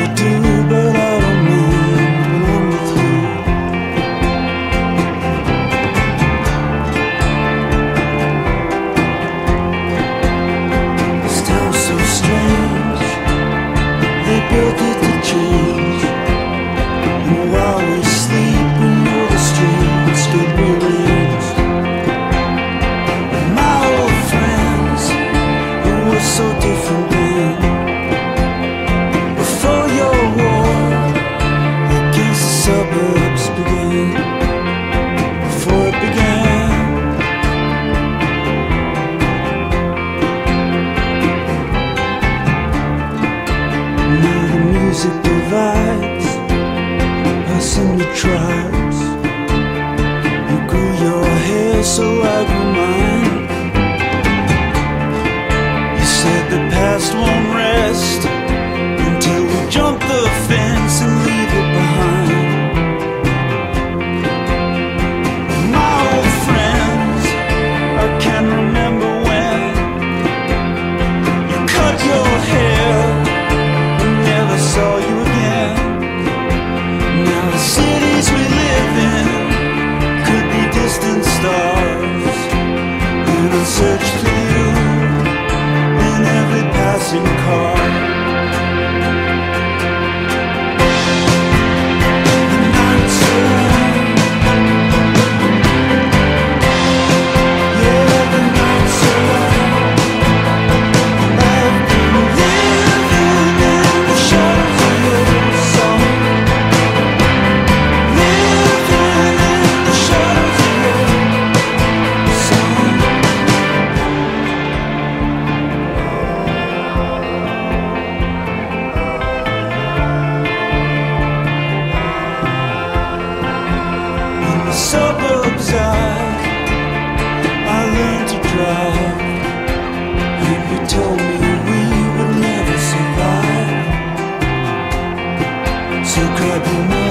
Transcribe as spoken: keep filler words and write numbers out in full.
do, but I don't mind when I'm with you. This town's so strange, they built it to change. And while we sleep, we know the streets get released. My old friends, who were so different then, before your war against the suburbs began, before it began. Now the music divides us into tribes. You grew your hair, so I grew mine. You said the past won't rest until we jump the fence and leave it behind. My old friends, I can remember when you cut your hair and never saw you again. Now the cities we live in could be distant stars, and I search for you in every passing car. The nights are long, yeah, the nights are long. I've been living in the shadows of your song. Suburbs, I, I learned to drive, and you told me we would never survive. So grab your money